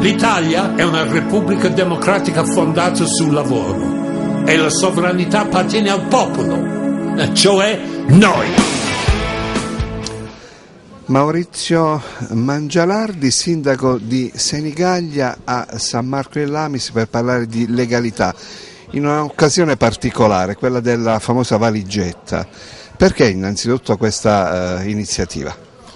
L'Italia è una repubblica democratica fondata sul lavoro e la sovranità appartiene al popolo, cioè noi. Maurizio Mangialardi, sindaco di Senigallia a San Marco in Lamis, per parlare di legalità in un'occasione particolare, quella della famosa valigetta. Perché innanzitutto questa iniziativa?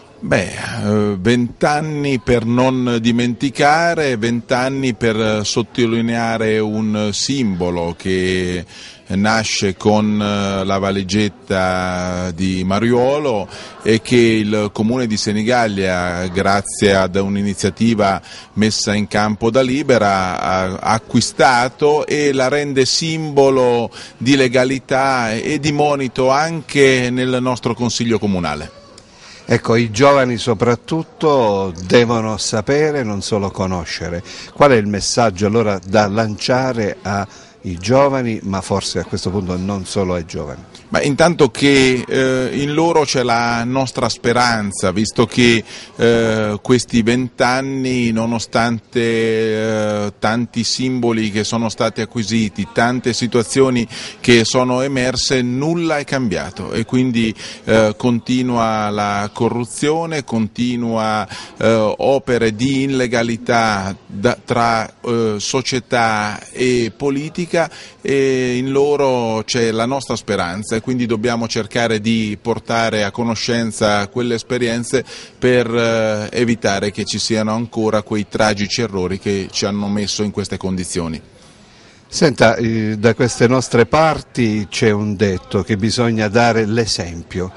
20 anni per non dimenticare, 20 anni per sottolineare un simbolo che nasce con la valigetta di Mariuolo e che il Comune di Senigallia, grazie ad un'iniziativa messa in campo da Libera, ha acquistato e la rende simbolo di legalità e di monito anche nel nostro Consiglio Comunale. Ecco, i giovani soprattutto devono sapere, non solo conoscere. Qual è il messaggio allora da lanciare ai giovani, ma forse a questo punto non solo ai giovani? Intanto che in loro c'è la nostra speranza, visto che questi 20 anni, nonostante tanti simboli che sono stati acquisiti, tante situazioni che sono emerse, nulla è cambiato e quindi continua la corruzione, continua opere di illegalità tra società e politica, e in loro c'è la nostra speranza e quindi dobbiamo cercare di portare a conoscenza quelle esperienze per evitare che ci siano ancora quei tragici errori che ci hanno messo in queste condizioni. Senta, da queste nostre parti c'è un detto che bisogna dare l'esempio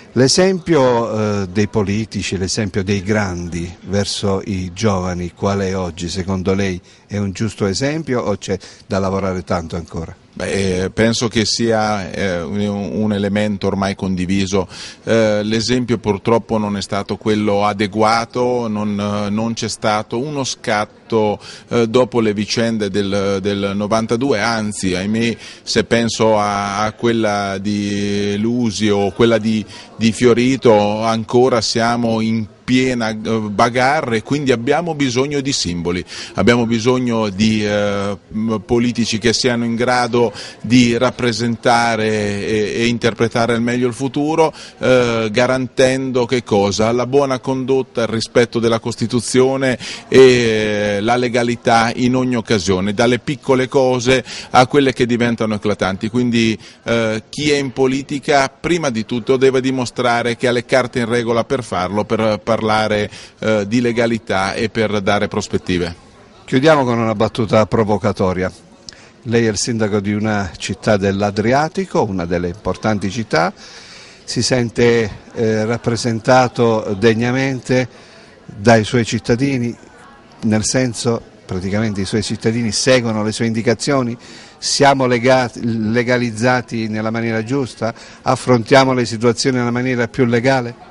dei politici, l'esempio dei grandi verso i giovani. Qual è oggi secondo lei? È un giusto esempio o c'è da lavorare tanto ancora? Penso che sia un elemento ormai condiviso. L'esempio purtroppo non è stato quello adeguato, non c'è stato uno scatto dopo le vicende del 92, anzi, ahimè, se penso a quella di Lusi o quella di Fiorito, ancora siamo in piena bagarre e quindi abbiamo bisogno di simboli, abbiamo bisogno di politici che siano in grado di rappresentare e interpretare al meglio il futuro, garantendo che cosa? La buona condotta, il rispetto della Costituzione e la legalità in ogni occasione, dalle piccole cose a quelle che diventano eclatanti. Quindi chi è in politica prima di tutto deve dimostrare che ha le carte in regola per farlo, per parlare di legalità e per dare prospettive. Chiudiamo con una battuta provocatoria. Lei è il sindaco di una città dell'Adriatico, una delle importanti città, si sente rappresentato degnamente dai suoi cittadini, nel senso praticamente i suoi cittadini seguono le sue indicazioni, siamo legalizzati nella maniera giusta, affrontiamo le situazioni nella maniera più legale?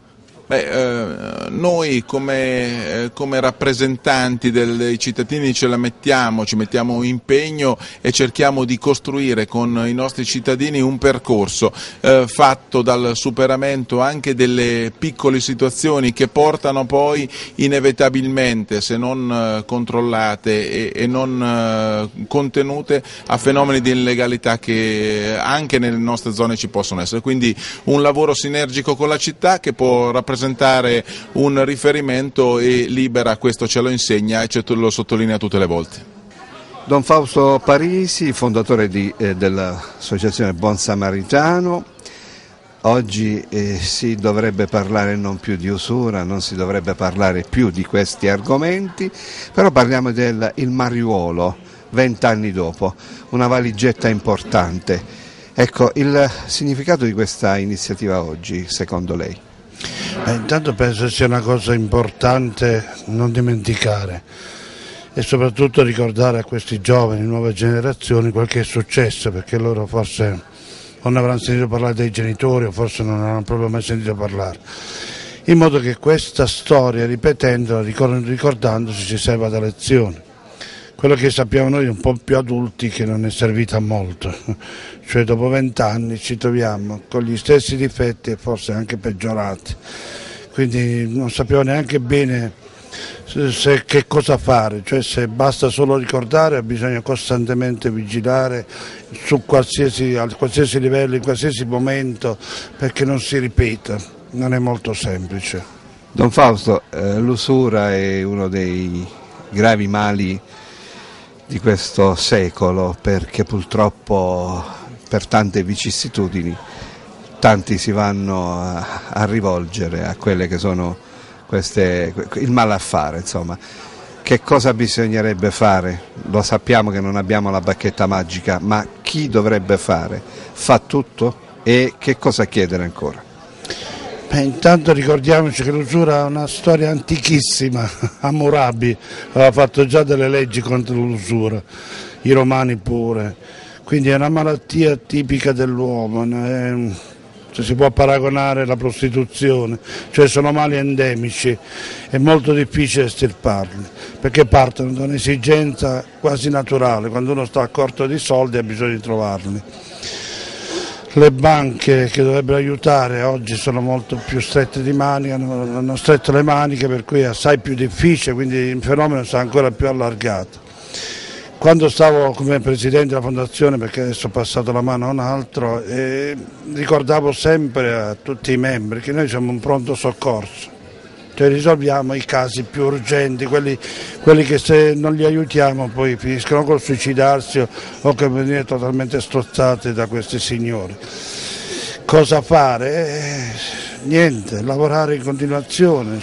Noi come rappresentanti dei cittadini ci mettiamo impegno e cerchiamo di costruire con i nostri cittadini un percorso fatto dal superamento anche delle piccole situazioni che portano poi inevitabilmente, se non controllate e non contenute, a fenomeni di illegalità che anche nelle nostre zone ci possono essere. Quindi un lavoro sinergico con la città che può rappresentare un riferimento, e Libera questo ce lo insegna e lo sottolinea tutte le volte. Don Fausto Parisi, fondatore dell'associazione Buon Samaritano. Oggi si dovrebbe parlare non più di usura, non si dovrebbe parlare più di questi argomenti, però parliamo del Mariuolo, 20 anni dopo, una valigetta importante. Ecco, il significato di questa iniziativa oggi, secondo lei? Intanto penso sia una cosa importante non dimenticare e soprattutto ricordare a questi giovani, nuove generazioni, quel che è successo, perché loro forse non avranno sentito parlare dei genitori o forse non avranno proprio mai sentito parlare, in modo che questa storia, ripetendola, ricordandosi, ci serva da lezione. Quello che sappiamo noi un po' più adulti che non è servita a molto, cioè dopo 20 anni ci troviamo con gli stessi difetti e forse anche peggiorati, quindi non sappiamo neanche bene che cosa fare, cioè se basta solo ricordare, bisogna costantemente vigilare a qualsiasi livello, in qualsiasi momento, perché non si ripeta, non è molto semplice. Don Fausto, l'usura è uno dei gravi mali di questo secolo, perché purtroppo per tante vicissitudini tanti si vanno a rivolgere a quelle che sono il malaffare, insomma. Che cosa bisognerebbe fare? Lo sappiamo che non abbiamo la bacchetta magica, ma chi dovrebbe fare? Fa tutto? E che cosa chiedere ancora? Intanto ricordiamoci che l'usura ha una storia antichissima. Hammurabi aveva fatto già delle leggi contro l'usura, i romani pure, quindi è una malattia tipica dell'uomo, si può paragonare alla prostituzione, cioè sono mali endemici, è molto difficile estirparli, perché partono da un'esigenza quasi naturale, quando uno sta a corto di soldi ha bisogno di trovarli. Le banche che dovrebbero aiutare oggi sono molto più strette di manica, hanno stretto le maniche, per cui è assai più difficile, quindi il fenomeno sta ancora più allargato. Quando stavo come presidente della fondazione, perché adesso ho passato la mano a un altro, ricordavo sempre a tutti i membri che noi siamo un pronto soccorso, cioè risolviamo i casi più urgenti, quelli che se non li aiutiamo poi finiscono col suicidarsi o che venire totalmente strozzati da questi signori. Cosa fare? Niente, lavorare in continuazione.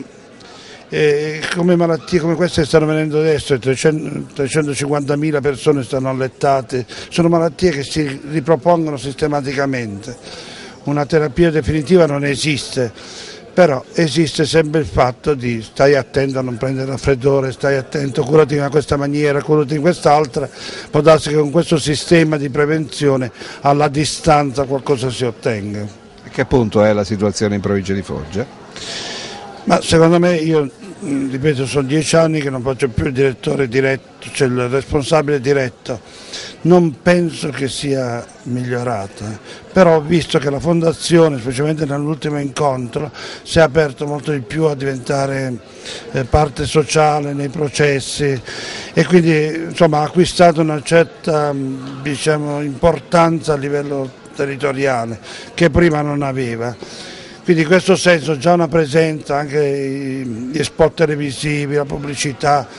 Come malattie come queste che stanno venendo adesso, 350.000 persone stanno allettate, sono malattie che si ripropongono sistematicamente. Una terapia definitiva non esiste, però esiste sempre il fatto di stai attento a non prendere raffreddore, stai attento, curati in questa maniera, curati in quest'altra, può darsi che con questo sistema di prevenzione alla distanza qualcosa si ottenga. A che punto è la situazione in provincia di Foggia? Ma secondo me, io ripeto, sono 10 anni che non faccio più il direttore diretto, cioè il responsabile diretto, non penso che sia migliorata, però ho visto che la fondazione, specialmente nell'ultimo incontro, si è aperto molto di più a diventare parte sociale nei processi e quindi insomma ha acquistato una certa importanza a livello territoriale che prima non aveva. Quindi in questo senso già una presenza, anche gli spot televisivi, la pubblicità,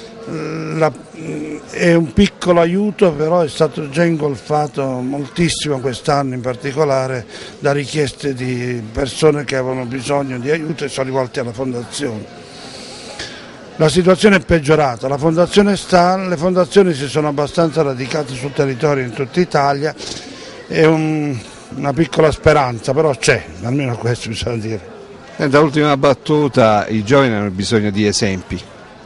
è un piccolo aiuto, però è stato già ingolfato moltissimo quest'anno in particolare da richieste di persone che avevano bisogno di aiuto e sono rivolte alla fondazione. La situazione è peggiorata, la fondazione le fondazioni si sono abbastanza radicate sul territorio in tutta Italia, è una piccola speranza, però c'è, almeno questo bisogna dire. Da ultima battuta, i giovani hanno bisogno di esempi.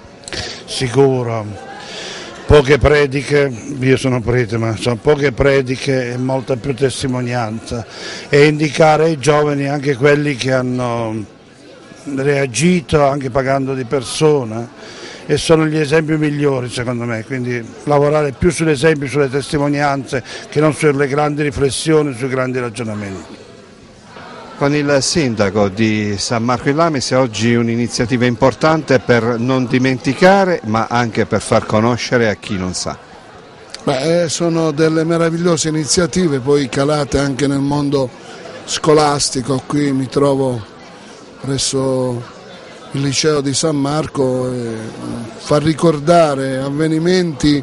Sicuro, poche prediche, io sono prete, ma sono poche prediche e molta più testimonianza e indicare ai giovani anche quelli che hanno reagito anche pagando di persona e sono gli esempi migliori secondo me, quindi lavorare più sugli esempi, sulle testimonianze che non sulle grandi riflessioni, sui grandi ragionamenti. Con il sindaco di San Marco in Lamis oggi un'iniziativa importante per non dimenticare ma anche per far conoscere a chi non sa. Sono delle meravigliose iniziative poi calate anche nel mondo scolastico, qui mi trovo presso il liceo di San Marco, far ricordare avvenimenti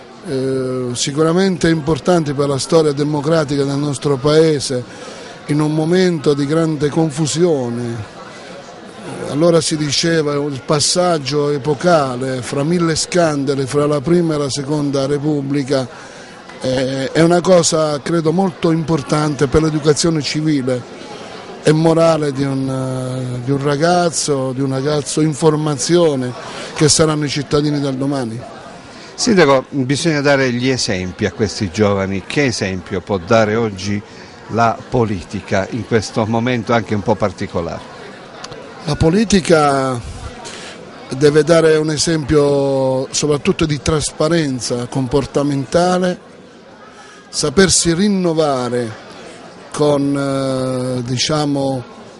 sicuramente importanti per la storia democratica del nostro paese in un momento di grande confusione. Allora si diceva il passaggio epocale fra 1000 scandali fra la prima e la seconda Repubblica è una cosa credo molto importante per l'educazione civile e morale di un ragazzo in formazione che saranno i cittadini del domani. Sindaco, bisogna dare gli esempi a questi giovani. Che esempio può dare oggi la politica in questo momento anche un po' particolare? La politica deve dare un esempio soprattutto di trasparenza comportamentale, sapersi rinnovare con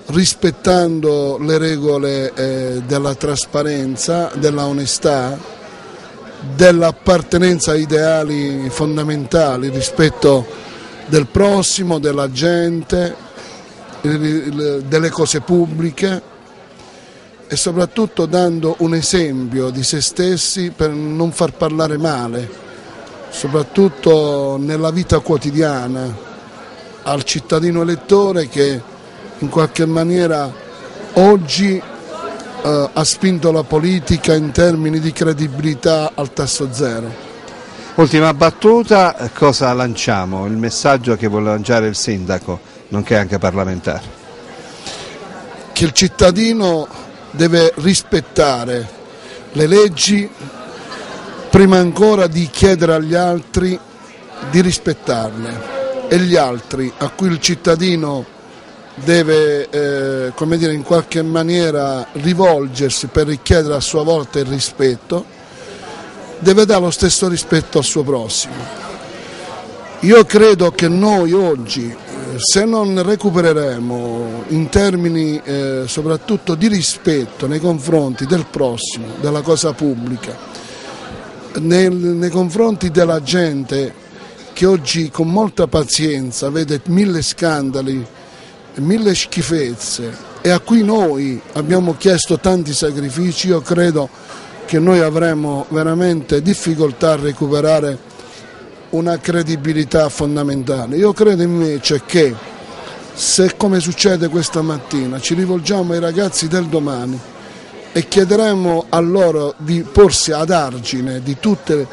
rispettando le regole della trasparenza, della onestà, dell'appartenenza a ideali fondamentali, rispetto del prossimo, della gente, delle cose pubbliche, e soprattutto dando un esempio di se stessi per non far parlare male, soprattutto nella vita quotidiana, al cittadino elettore che in qualche maniera oggi ha spinto la politica in termini di credibilità al tasso zero. Ultima battuta, cosa lanciamo? Il messaggio che vuole lanciare il sindaco, nonché anche parlamentare. Che il cittadino deve rispettare le leggi prima ancora di chiedere agli altri di rispettarle, e gli altri a cui il cittadino deve in qualche maniera rivolgersi per richiedere a sua volta il rispetto, deve dare lo stesso rispetto al suo prossimo. Io credo che noi oggi, se non recupereremo in termini soprattutto di rispetto nei confronti del prossimo, della cosa pubblica, nei confronti della gente che oggi con molta pazienza vede 1000 scandali, 1000 schifezze, e a cui noi abbiamo chiesto tanti sacrifici, io credo che noi avremo veramente difficoltà a recuperare una credibilità fondamentale. Io credo invece che se, come succede questa mattina, ci rivolgiamo ai ragazzi del domani e chiederemo a loro di porsi ad argine di tutte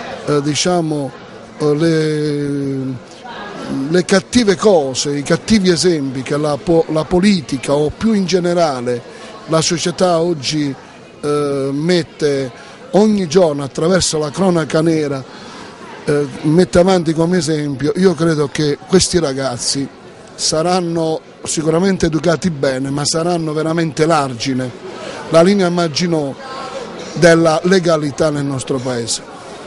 le cattive cose, i cattivi esempi che la politica, o più in generale la società oggi mette ogni giorno attraverso la cronaca nera, mette avanti come esempio, io credo che questi ragazzi saranno sicuramente educati bene, ma saranno veramente l'argine, la linea Maginot della legalità nel nostro paese.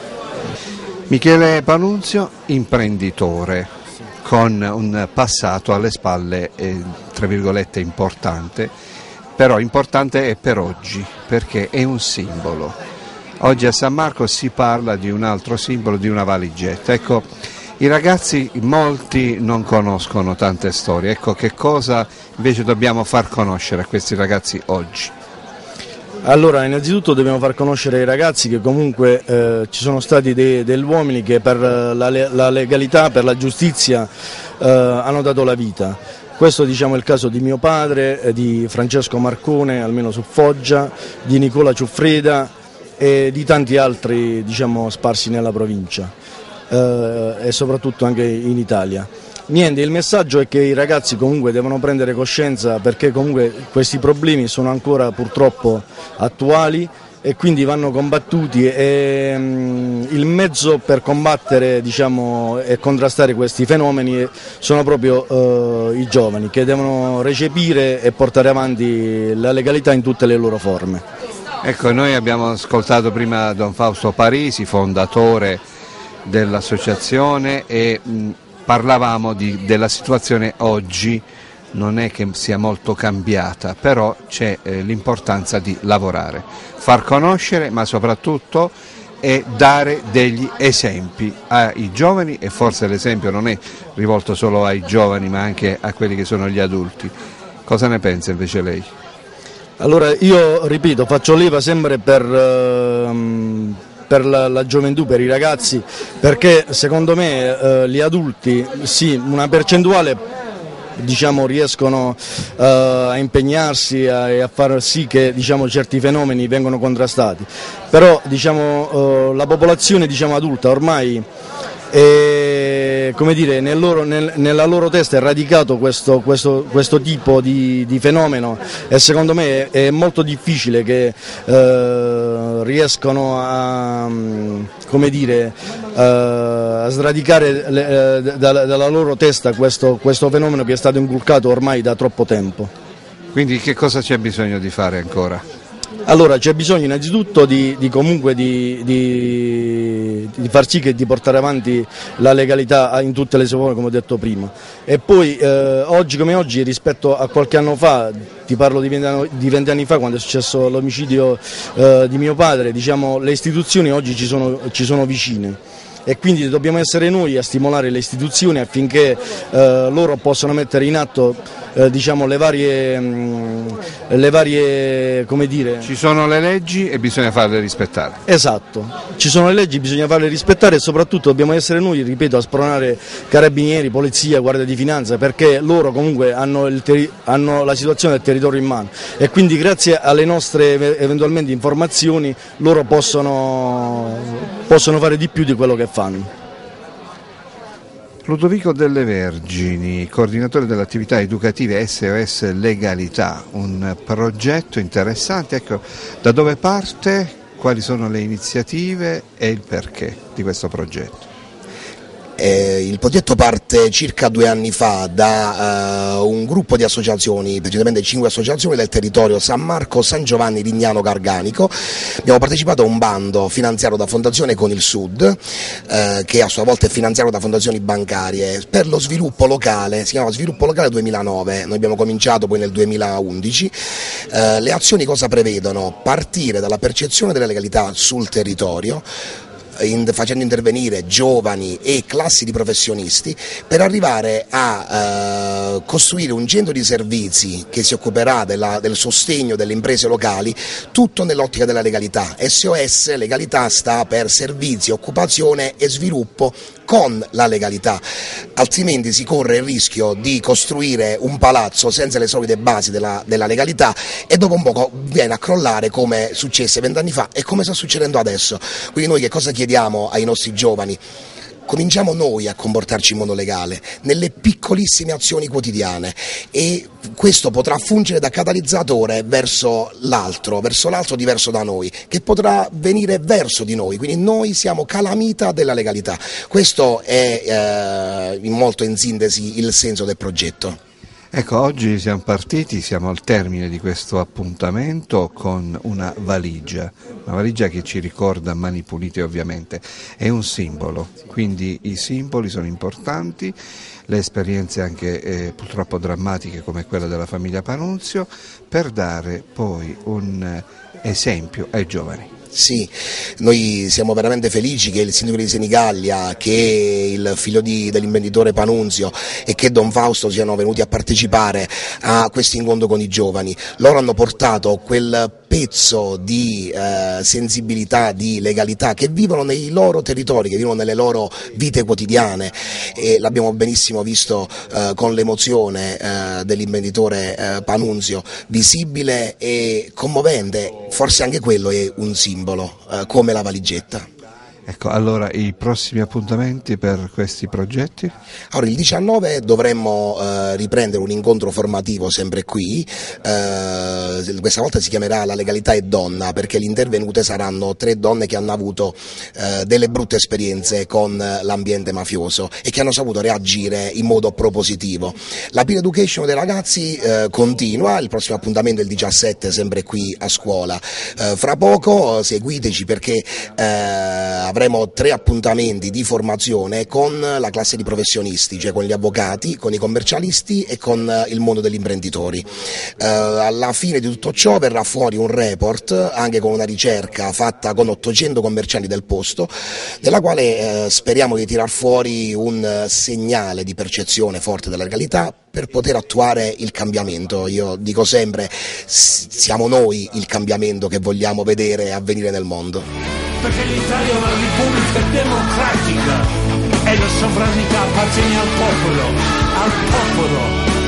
Michele Panunzio, imprenditore, con un passato alle spalle, tra virgolette, importante, però importante è per oggi, perché è un simbolo. Oggi a San Marco si parla di un altro simbolo, di una valigetta. Ecco, i ragazzi, molti non conoscono tante storie, ecco che cosa invece dobbiamo far conoscere a questi ragazzi oggi? Allora, innanzitutto dobbiamo far conoscere ai ragazzi che comunque ci sono stati degli uomini che per la legalità, per la giustizia hanno dato la vita. Questo è il caso di mio padre, di Francesco Marcone, almeno su Foggia, di Nicola Ciuffreda e di tanti altri sparsi nella provincia e soprattutto anche in Italia. Niente, il messaggio è che i ragazzi comunque devono prendere coscienza, perché comunque questi problemi sono ancora purtroppo attuali e quindi vanno combattuti, e il mezzo per combattere e contrastare questi fenomeni sono proprio i giovani, che devono recepire e portare avanti la legalità in tutte le loro forme. Ecco, noi abbiamo ascoltato prima Don Fausto Parisi, fondatore dell'associazione, e parlavamo della situazione oggi. Non è che sia molto cambiata, però c'è l'importanza di lavorare, far conoscere, ma soprattutto dare degli esempi ai giovani, e forse l'esempio non è rivolto solo ai giovani ma anche a quelli che sono gli adulti. Cosa ne pensa invece lei? Allora, io ripeto, faccio leva sempre per la gioventù, per i ragazzi, perché secondo me gli adulti, sì, una percentuale riescono a impegnarsi e a far sì che certi fenomeni vengano contrastati, però la popolazione adulta ormai nella loro testa è radicato questo tipo di fenomeno, e secondo me è molto difficile che riescano a sradicare dalla loro testa questo fenomeno che è stato inculcato ormai da troppo tempo. Quindi che cosa c'è bisogno di fare ancora? Allora c'è bisogno innanzitutto di far sì che di portare avanti la legalità in tutte le sue forme, come ho detto prima, e poi oggi come oggi rispetto a qualche anno fa, ti parlo di 20 anni fa, quando è successo l'omicidio di mio padre, diciamo, le istituzioni oggi ci sono vicine. E quindi dobbiamo essere noi a stimolare le istituzioni affinché loro possano mettere in atto diciamo, le varie, come dire... Ci sono le leggi e bisogna farle rispettare. Esatto, ci sono le leggi, bisogna farle rispettare e soprattutto dobbiamo essere noi, ripeto, a spronare carabinieri, polizia, guardia di finanza, perché loro comunque hanno la situazione del territorio in mano e quindi grazie alle nostre eventualmente informazioni loro possono fare di più di quello che fanno. Ludovico Delle Vergini, coordinatore delle attività educative SOS Legalità, un progetto interessante. Ecco, da dove parte, quali sono le iniziative e il perché di questo progetto? Il progetto parte circa 2 anni fa da un gruppo di associazioni, precisamente 5 associazioni del territorio San Marco, San Giovanni, Lignano, Garganico. Abbiamo partecipato a un bando finanziato da Fondazione Con il Sud, che a sua volta è finanziato da fondazioni bancarie, per lo sviluppo locale, si chiama Sviluppo Locale 2009, noi abbiamo cominciato poi nel 2011. Le azioni cosa prevedono? Partire dalla percezione della legalità sul territorio, facendo intervenire giovani e classi di professionisti per arrivare a costruire un centro di servizi che si occuperà del sostegno delle imprese locali, tutto nell'ottica della legalità. SOS Legalità sta per servizi, occupazione e sviluppo con la legalità, altrimenti si corre il rischio di costruire un palazzo senza le solide basi della legalità e dopo un poco viene a crollare, come successe 20 anni fa e come sta succedendo adesso. Quindi noi che cosa chiediamo ai nostri giovani? Cominciamo noi a comportarci in modo legale, nelle piccolissime azioni quotidiane, e questo potrà fungere da catalizzatore verso l'altro diverso da noi, che potrà venire verso di noi, quindi noi siamo calamita della legalità. Questo è molto in sintesi il senso del progetto. Ecco, oggi siamo partiti, siamo al termine di questo appuntamento con una valigia che ci ricorda Mani Pulite ovviamente, è un simbolo, quindi i simboli sono importanti, le esperienze anche purtroppo drammatiche come quella della famiglia Panunzio, per dare poi un esempio ai giovani. Sì, noi siamo veramente felici che il sindaco di Senigallia, che il figlio dell'imprenditore Panunzio e che Don Fausto siano venuti a partecipare a questo incontro con i giovani. Loro hanno portato quel pezzo di sensibilità, di legalità che vivono nei loro territori, che vivono nelle loro vite quotidiane, e l'abbiamo benissimo visto con l'emozione dell'imprenditore Panunzio, visibile e commovente. Forse anche quello è un simbolo, come la valigetta. Ecco, allora i prossimi appuntamenti per questi progetti? Allora, il 19 dovremmo riprendere un incontro formativo sempre qui, questa volta si chiamerà La legalità è donna, perché le intervenute saranno 3 donne che hanno avuto delle brutte esperienze con l'ambiente mafioso e che hanno saputo reagire in modo propositivo. La peer education dei ragazzi continua, il prossimo appuntamento è il 17 sempre qui a scuola. Fra poco seguiteci, perché avremo 3 appuntamenti di formazione con la classe di professionisti, cioè con gli avvocati, con i commercialisti e con il mondo degli imprenditori. Alla fine di tutto ciò verrà fuori un report, anche con una ricerca fatta con 800 commercianti del posto, nella quale speriamo di tirar fuori un segnale di percezione forte della legalità per poter attuare il cambiamento. Io dico sempre, siamo noi il cambiamento che vogliamo vedere avvenire nel mondo. Perché l'Italia è una repubblica democratica e la sovranità appartiene al popolo,